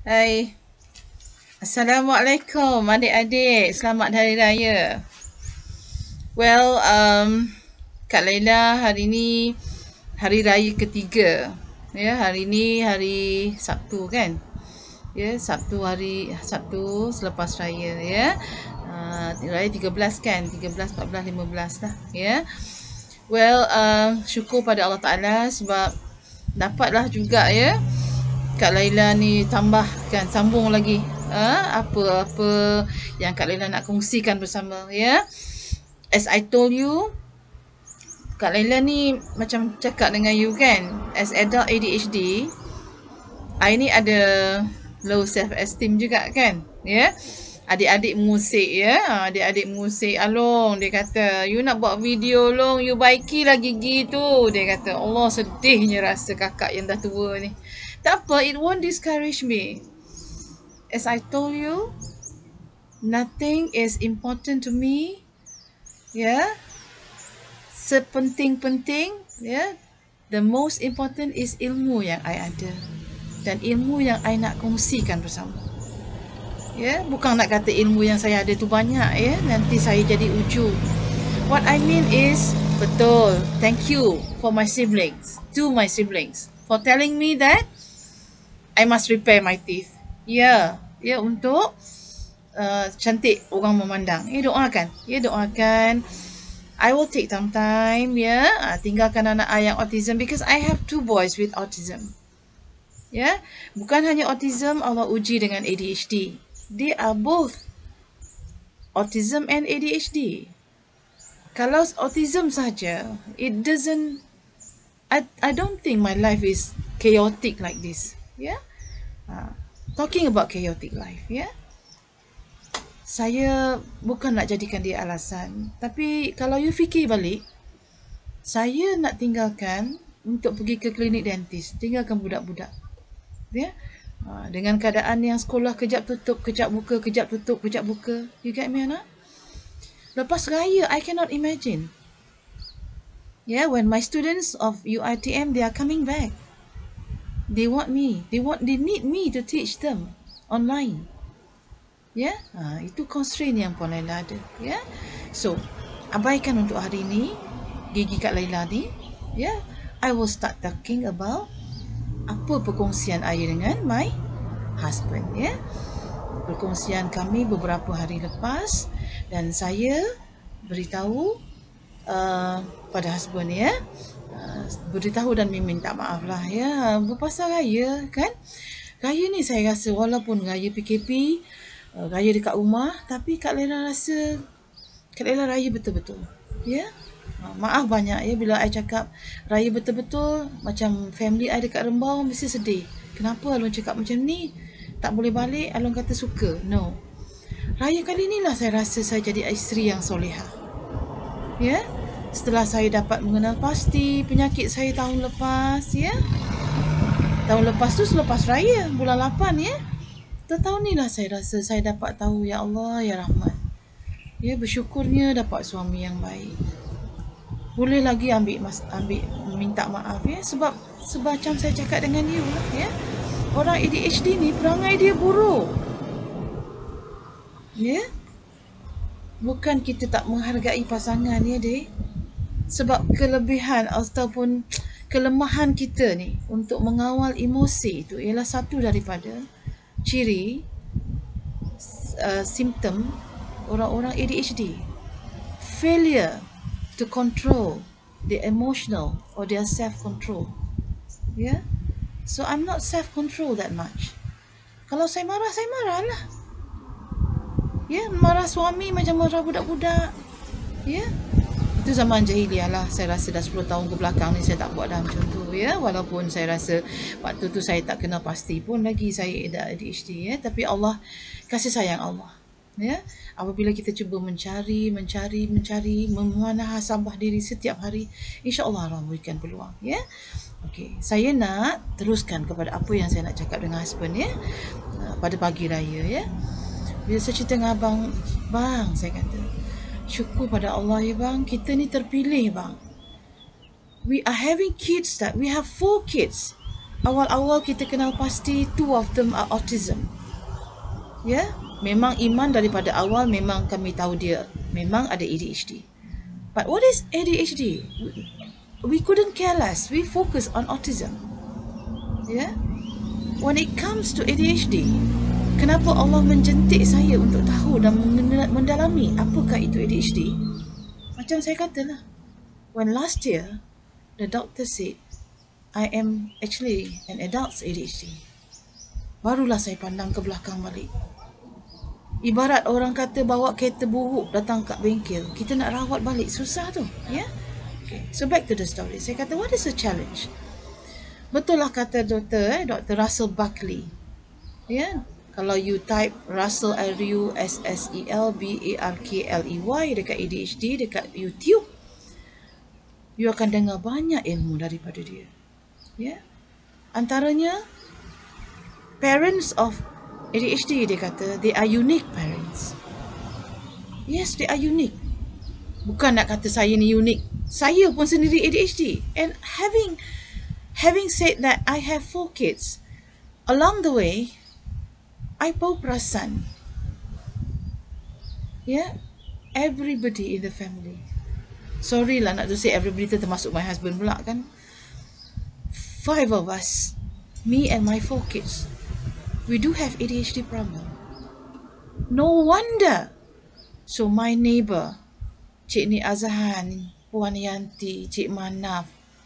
Hai, Assalamualaikum adik-adik. Selamat Hari Raya. Well, Kak Laila hari ni Hari Raya ketiga. Ya, hari ni hari Sabtu kan? Ya, Sabtu selepas Raya ya. Raya 13 kan? 13, 14, 15 lah ya. Well, syukur pada Allah Ta'ala sebab dapatlah juga ya Kak Laila ni tambahkan, sambung lagi apa-apa yang Kak Laila nak kongsikan bersama ya. As I told you, Kak Laila ni macam cakap dengan you kan, as adult ADHD, I ni ada low self esteem juga kan, ya. Adik-adik musik ya, adik-adik musik Along dia kata, you nak buat video Long, you baikilah gigi tu. Dia kata, Allah sedihnya rasa kakak yang dah tua ni. Tak apa, it won't discourage me. As I told you, nothing is important to me. Ya, sepenting-penting ya, the most important is ilmu yang I ada dan ilmu yang I nak kongsikan bersama. Ya, bukan nak kata ilmu yang saya ada tu banyak ya, nanti saya jadi ujub. What I mean is, betul, thank you for my siblings, to my siblings, for telling me that I must repair my teeth. Ya, ya untuk cantik orang memandang. Ya doakan, I will take some time ya, tinggalkan anak I yang autism because I have 2 boys with autism. Ya, bukan hanya autism, Allah uji dengan ADHD. They are both autism and ADHD. Kalau autism saja, it doesn't, I don't think my life is chaotic like this. Yeah, talking about chaotic life. Yeah, saya bukan nak jadikan dia alasan, tapi kalau you fikir balik, saya nak tinggalkan untuk pergi ke klinik dentist, tinggalkan budak-budak. Ya, dengan keadaan yang sekolah kejap tutup, kejap buka, kejap tutup, kejap buka. You get me, anak? Lepas raya, I cannot imagine. Yeah, when my students of UiTM, they are coming back. They want me. They need me to teach them online. Ya, itu constraint yang Puan Laila ada. Ya, so abaikan untuk hari ini gigi Kak Laila ni. Ya, I will start talking about apa perkongsian I dengan my husband. Ya, perkongsian kami beberapa hari lepas dan saya beritahu pada husband ya, beritahu dan meminta maaf lah ya, berpasal raya kan. Raya ni saya rasa walaupun raya PKP, raya dekat rumah, tapi Kak Laila rasa Kak Laila raya betul-betul ya. Maaf banyak ya bila I cakap raya betul-betul, macam family I dekat Rembau mesti sedih. Kenapa Alun cakap macam ni? Tak boleh balik. Alun kata suka. No. Raya kali ni lah saya rasa saya jadi isteri yang solehah. Ya. Setelah saya dapat mengenal pasti penyakit saya tahun lepas ya. Tahun lepas tu selepas raya bulan 8 ya. Tahun ni lah saya rasa saya dapat tahu, ya Allah ya Rahman. Ya, bersyukurnya dapat suami yang baik. Boleh lagi ambil minta maaf ya, sebab macam saya cakap dengan you lah ya. Orang ADHD ni perangai dia buruk. Ya. Bukan kita tak menghargai pasangan ya, dek. Sebab kelebihan ataupun kelemahan kita ni untuk mengawal emosi itu ialah satu daripada ciri simptom orang-orang ADHD. Failure to control their emotional or their self-control. Yeah? So I'm not self-control that much. Kalau saya marah lah. Ya, marah suami macam marah budak-budak. Ya. Itu zaman jahiliah lah. Saya rasa dah 10 tahun ke belakang ni saya tak buat dah macam tu ya. Walaupun saya rasa waktu tu saya tak kenal pasti pun lagi saya ada ADHD ya, tapi Allah, kasih sayang Allah. Ya, apabila kita cuba mencari, memuhasabah diri setiap hari, insya-Allah Allah berikan peluang ya. Okey, saya nak teruskan kepada apa yang saya nak cakap dengan husband ya, pada pagi raya ya. Bila saya cerita dengan abang, bang, saya kata, syukur pada Allah ya bang, kita ni terpilih bang. We are having kids, that we have 4 kids. awal-awal kita kenal pasti two of them are autism. Ya, memang Iman daripada awal memang kami tahu dia memang ada ADHD. But what is ADHD? We couldn't care less. We focus on autism. Ya, when it comes to ADHD, kenapa Allah menjentik saya untuk tahu dan mendalami apakah itu ADHD? Macam saya katalah, when last year the doctor said I am actually an adult's ADHD, barulah saya pandang ke belakang balik. Ibarat orang kata bawa kereta buruk datang kat bengkel, kita nak rawat balik, susah tu. Ya? Okay. So back to the story. Saya kata, what is the challenge? Betul lah kata Dr. Russell Barkley. Ya? Kalau you type Russell RUSSEL BARKLEY dekat ADHD, dekat YouTube, you akan dengar banyak ilmu daripada dia. Ya? Antaranya, parents of ADHD, dia kata, they are unique parents. Yes, they are unique. Bukan nak kata saya ni unik. Saya pun sendiri ADHD. And having said that, I have 4 kids. Along the way, I baru perasan, everybody in the family. Sorry lah nak to say everybody tu termasuk my husband pula kan. 5 of us, me and my 4 kids, we do have ADHD problem. No wonder. So my neighbor, Cik Ni Azhan, Puan Yanti, Cik Manaf,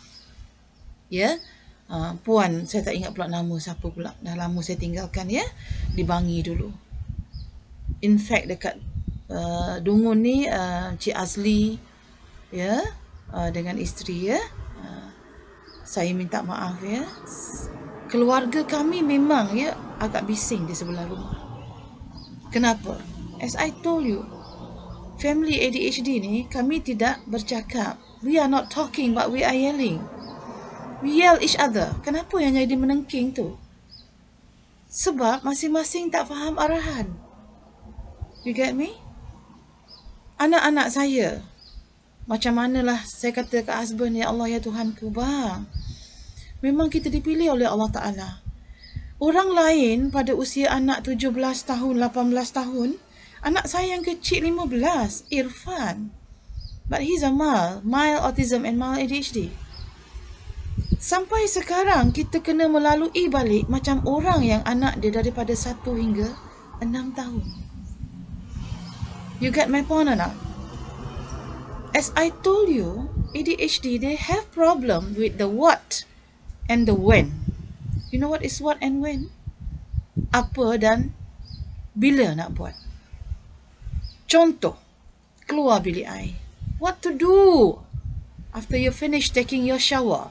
Puan, saya tak ingat pula nama siapa pula, dah lama saya tinggalkan di Bangi dulu. In fact dekat Dungun ni Cik Azli dengan isteri saya minta maaf keluarga kami memang agak bising di sebelah rumah. Kenapa? As I told you, family ADHD ni kami tidak bercakap. We are not talking but we are yelling. We yell each other. Kenapa yang jadi menengking tu? Sebab masing-masing tak faham arahan. You get me? Anak-anak saya, macam manalah saya kata ke husband, ya Allah, ya Tuhanku, bang, memang kita dipilih oleh Allah Ta'ala. Orang lain pada usia anak 17 tahun, 18 tahun, anak saya yang kecil 15, Irfan. But he's a mild autism and mild ADHD. Sampai sekarang kita kena melalui balik macam orang yang anak dia daripada 1 hingga 6 tahun. You get my point or not? As I told you, ADHD, they have problem with the what and the when. You know what is what and when? Apa dan bila nak buat. Contoh, keluar bilik air. What to do after you finish taking your shower?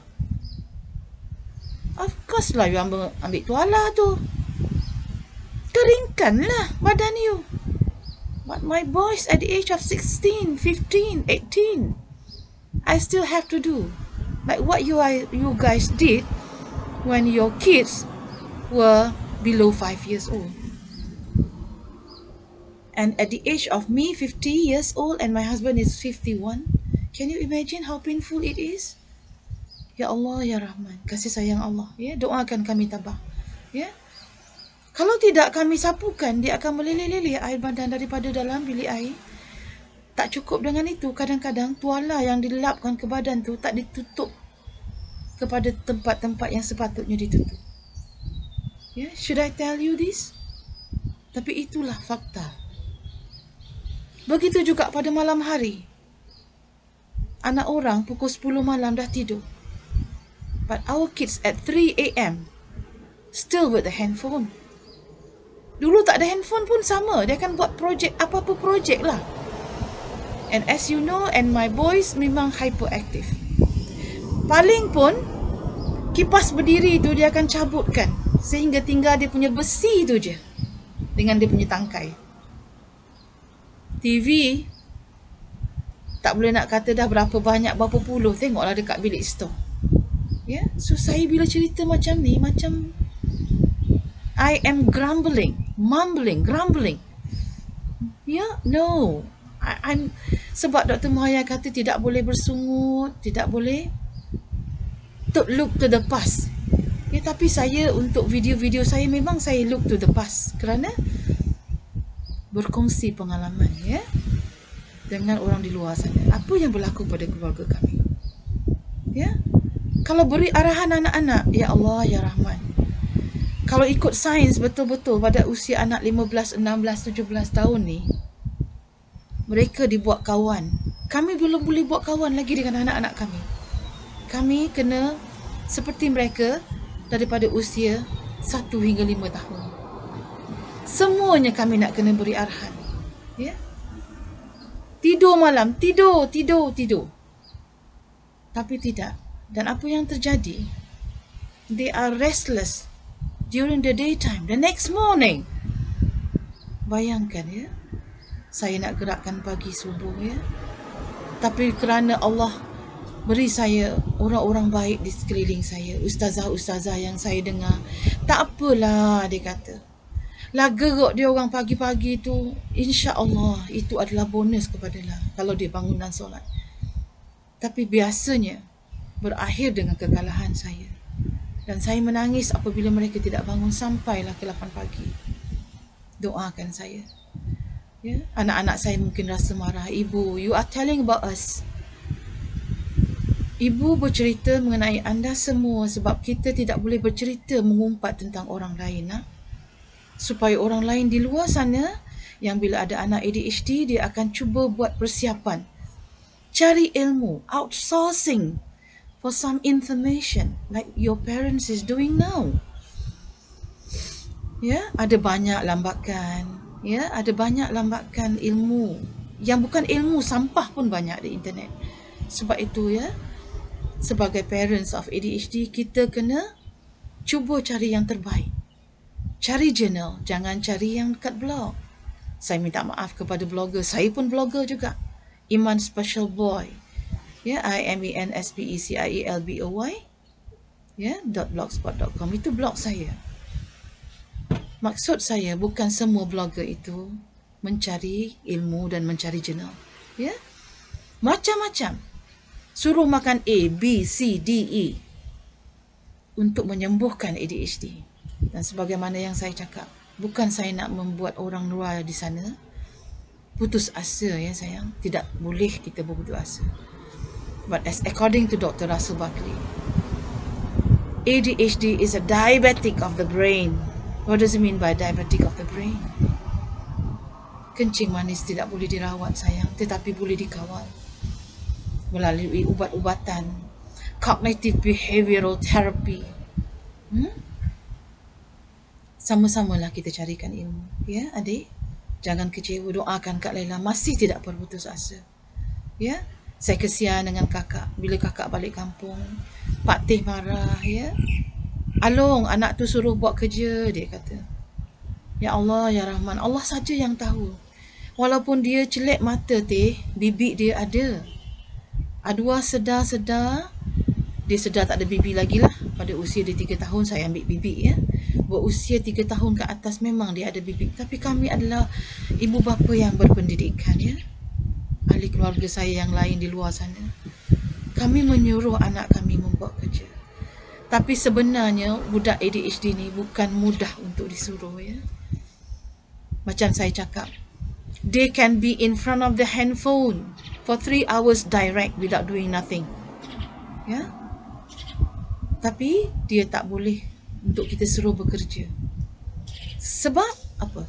Of course lah, you ambil tuala tu. Keringkanlah badan you. But my boys at the age of 16, 15, 18, I still have to do like what you guys did when your kids were below 5 years old. And at the age of me, 50 years old, and my husband is 51, can you imagine how painful it is? Ya Allah, Ya Rahman, kasih sayang Allah, doakan kami tabah. Kalau tidak kami sapukan, dia akan meleleh-leleh air badan daripada dalam bilik air. Tak cukup dengan itu, kadang-kadang tuala yang dilapkan ke badan tu tak ditutup kepada tempat-tempat yang sepatutnya ditutup. Should I tell you this? Tapi itulah fakta. Begitu juga pada malam hari. Anak orang pukul 10 malam dah tidur. But our kids at 3 AM still with the handphone. Dulu tak ada handphone pun sama. Dia akan buat projek, apa-apa projek lah. And as you know, and my boys memang hyperactive. Paling pun, kipas berdiri tu dia akan cabutkan. Sehingga tinggal dia punya besi tu je. Dengan dia punya tangkai. TV, tak boleh nak kata dah berapa banyak, berapa puluh. Tengoklah dekat bilik store. So saya bila cerita macam ni, macam I am mumbling. No. I'm sebab Dr. Mahaya kata tidak boleh bersungut, tidak boleh to look to the past. Tapi saya untuk video-video saya memang saya look to the past kerana berkongsi pengalaman ya dengan orang di luar sana. Apa yang berlaku pada keluarga kami. Ya. Kalau beri arahan anak-anak, ya Allah ya Rahman. Kalau ikut sains betul-betul pada usia anak 15, 16, 17 tahun ni, mereka dibuat kawan. Kami belum boleh buat kawan lagi dengan anak-anak kami. Kami kena seperti mereka daripada usia 1 hingga 5 tahun. Semuanya kami nak kena beri arahan. Ya? Tidur malam, tidur. Tapi tidak. Dan apa yang terjadi? They are restless during the daytime. The next morning. Bayangkan ya. Saya nak gerakkan pagi subuh ya. Tapi kerana Allah beri saya orang-orang baik di sekeliling saya, ustazah-ustazah yang saya dengar, tak apalah dia kata. Lah geruk dia orang pagi-pagi tu, insya-Allah itu adalah bonus kepada lah kalau dia bangun dan solat. Tapi biasanya berakhir dengan kekalahan saya. Dan saya menangis apabila mereka tidak bangun sampailah ke 8 pagi. Doakan saya. Ya, anak-anak saya mungkin rasa marah. Ibu, you are telling about us. Ibu bercerita mengenai anda semua sebab kita tidak boleh bercerita mengumpat tentang orang lain. Supaya orang lain di luar sana yang bila ada anak ADHD, dia akan cuba buat persiapan. Cari ilmu, outsourcing for some information like your parents is doing now. Ya, ada banyak lambakan. Ya, ada banyak lambakan ilmu yang bukan ilmu, sampah pun banyak di internet. Sebab itu ya, sebagai parents of ADHD, kita kena cuba cari yang terbaik. Cari jurnal, jangan cari yang dekat blog. Saya minta maaf kepada blogger, saya pun blogger juga. Iman Special Boy. Ya, IMANSPECIELBOY. Ya, .blogspot.com itu blog saya. Maksud saya bukan semua blogger itu mencari ilmu dan mencari jurnal. Ya? Macam-macam. Suruh makan A, B, C, D, E untuk menyembuhkan ADHD. Dan sebagaimana yang saya cakap, bukan saya nak membuat orang luar di sana putus asa ya sayang. Tidak boleh kita berputus asa. But as according to Dr. Russell Buckley, ADHD is a diabetic of the brain. What does it mean by diabetic of the brain? Kencing manis tidak boleh dirawat sayang, tetapi boleh dikawal melalui ubat-ubatan, cognitive behavioral therapy. Sama-samalah kita carikan ilmu. Ya adik, jangan kecewa, doakan Kak Laila masih tidak berputus asa. Ya, saya kesian dengan kakak bila kakak balik kampung. Pak Teh marah ya. Along, anak tu suruh buat kerja, dia kata. Ya Allah, ya Rahman, Allah saja yang tahu. Walaupun dia celek mata Teh, bibik dia ada. Adwa sedar-sedar, dia sedar tak ada bibik lagi lah. Pada usia dia 3 tahun, saya ambil bibik ya. Berusia 3 tahun ke atas memang dia ada bibik. Tapi kami adalah ibu bapa yang berpendidikan ya. Ahli keluarga saya yang lain di luar sana. Kami menyuruh anak kami membuat kerja. Tapi sebenarnya budak ADHD ni bukan mudah untuk disuruh ya. Macam saya cakap, they can be in front of the handphone for 3 hours direct without doing nothing. Ya. Tapi dia tak boleh untuk kita suruh bekerja. Sebab apa?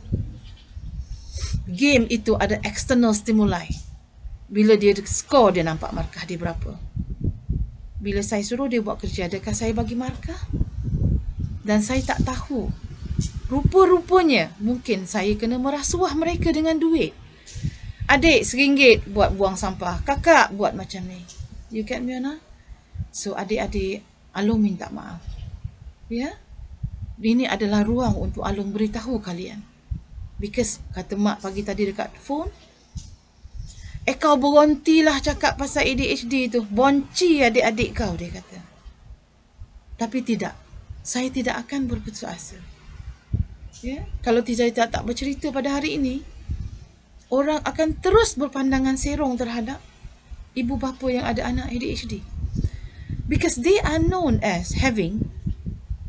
Game itu ada external stimuli. Bila dia score, dia nampak markah dia berapa. Bila saya suruh dia buat kerja, adakah saya bagi markah? Dan saya tak tahu. Rupa-rupanya mungkin saya kena merasuah mereka dengan duit. Adik RM1 buat buang sampah, kakak buat macam ni. You get me, Ana? So adik-adik, Alung minta maaf. Ya? Ini adalah ruang untuk Alung beritahu kalian. Because kata mak pagi tadi dekat phone, kau berhentilah cakap pasal ADHD tu. Bonci adik-adik kau, dia kata. Tapi tidak. Saya tidak akan berputus asa. Ya? Kalau saya tak bercerita pada hari ini, orang akan terus berpandangan serong terhadap ibu bapa yang ada anak ADHD. Because they are known as having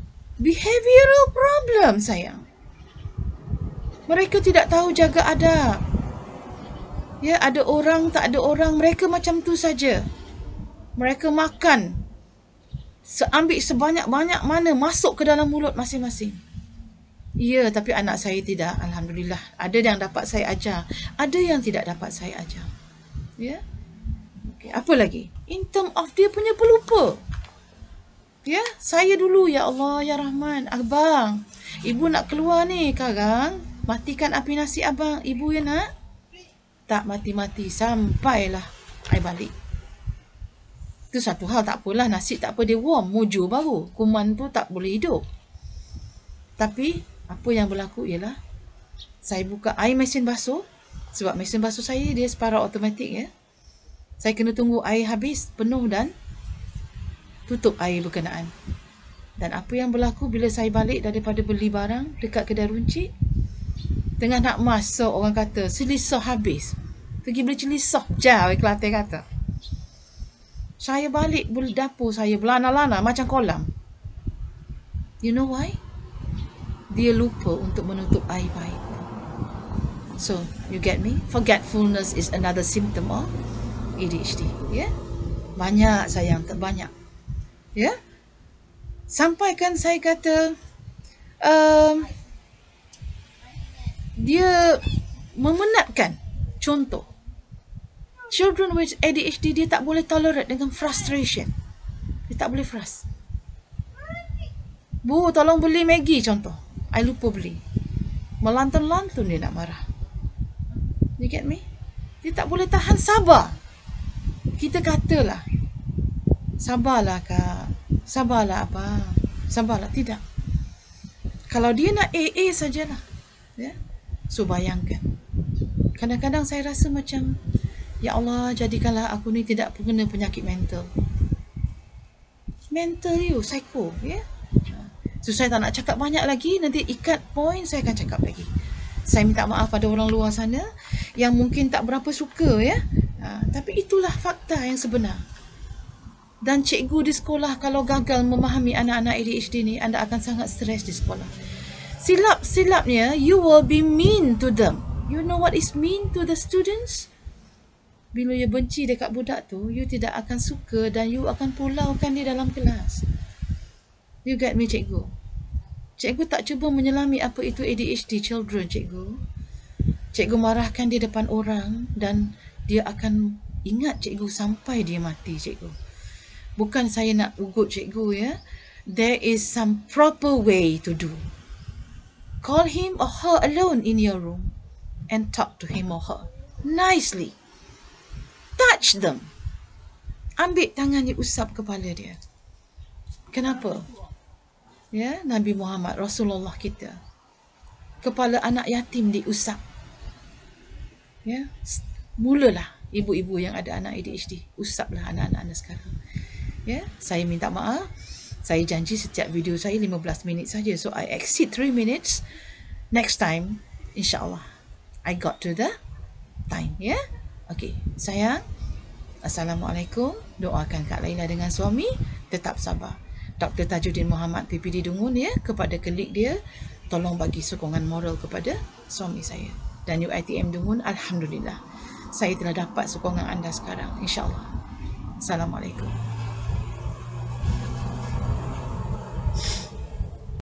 Behavioral problem, sayang. Mereka tidak tahu jaga adab. Ya, ada orang, tak ada orang, mereka macam tu saja. Mereka makan, ambil sebanyak-banyak mana masuk ke dalam mulut masing-masing. Ya, tapi anak saya tidak. Alhamdulillah. Ada yang dapat saya ajar, ada yang tidak dapat saya ajar. Ya. Okay, apa lagi? In term of dia punya pelupa. Ya, saya dulu, ya Allah, ya Rahman, abang, ibu nak keluar ni, sekarang matikan api nasi abang. Ibu ya nak? Tak mati-mati sampailah I balik. Itu satu hal, tak apalah, nasi tak apa, dia warm, mujur baru. Kuman tu tak boleh hidup. Tapi apa yang berlaku ialah saya buka air mesin basuh, sebab mesin basuh saya dia separuh automatik ya. Saya kena tunggu air habis penuh dan tutup air berkenaan. Dan apa yang berlaku bila saya balik daripada beli barang dekat kedai runcit, tengah nak masuk, orang kata selisah habis. Pergi beli celisah jauh, Kelantan kata. Saya balik dapur saya belana-lana macam kolam. You know why? Dia lupa untuk menutup air baik. So, you get me? Forgetfulness is another symptom of ADHD. Ya? Yeah? Banyak sayang, terbanyak. Ya? Yeah? Sampai kan saya kata dia memenatkan. Contoh, children with ADHD dia tak boleh tolerate dengan frustration. Dia tak boleh frust. Bu, tolong beli Maggi contoh. I lupa beli. Melantun-lantun dia nak marah. You get me? Dia tak boleh tahan sabar. Kita katalah, sabarlah kak, sabarlah apa, sabarlah. Tidak. Kalau dia nak AA sajalah. Ya? So bayangkan. Kadang-kadang saya rasa macam, ya Allah, jadikanlah aku ni tidak kena penyakit mental. Mental you, psycho. Ya? So saya tak nak cakap banyak lagi. Nanti ikat point saya akan cakap lagi. Saya minta maaf pada orang luar sana yang mungkin tak berapa suka ya. Tapi itulah fakta yang sebenar. Dan cikgu di sekolah kalau gagal memahami anak-anak ADHD ni, anda akan sangat stres di sekolah. Silap-silapnya, you will be mean to them. You know what is mean to the students? Bila you benci dekat budak tu, you tidak akan suka dan you akan pulaukan dia dalam kelas. You get me, cikgu? Cikgu tak cuba menyelami apa itu ADHD children, cikgu. Cikgu marahkan dia depan orang dan dia akan ingat cikgu sampai dia mati, cikgu. Bukan saya nak ugut cikgu ya. There is some proper way to do. Call him or her alone in your room and talk to him or her nicely. Touch them. Ambil tangan dia, usap kepala dia. Kenapa? Ya, Nabi Muhammad, Rasulullah kita, kepala anak yatim diusap. Ya, mulalah ibu-ibu yang ada anak ADHD, usaplah anak-anak anda sekarang. Ya, saya minta maaf. Saya janji setiap video saya 15 minit saja. So I exceed 3 minutes. Next time, insya-Allah, I got to the time. Ya, okay. Sayang, Assalamualaikum. Doakan Kak Laila dengan suami tetap sabar. Dr. Tajuddin Muhammad PPD Dungun ya, kepada klik dia, tolong bagi sokongan moral kepada suami saya. Dan UiTM Dungun, alhamdulillah, saya telah dapat sokongan anda sekarang, insya-Allah. Assalamualaikum.